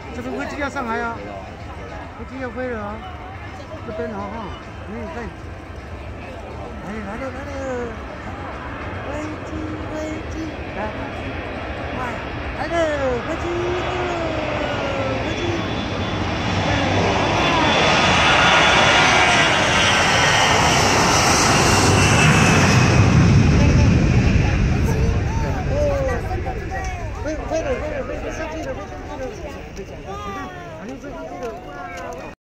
这个飞机要上来啊，飞机要飞了啊，这边哦哈，对，来了，飞机，来，快，来了，飞机。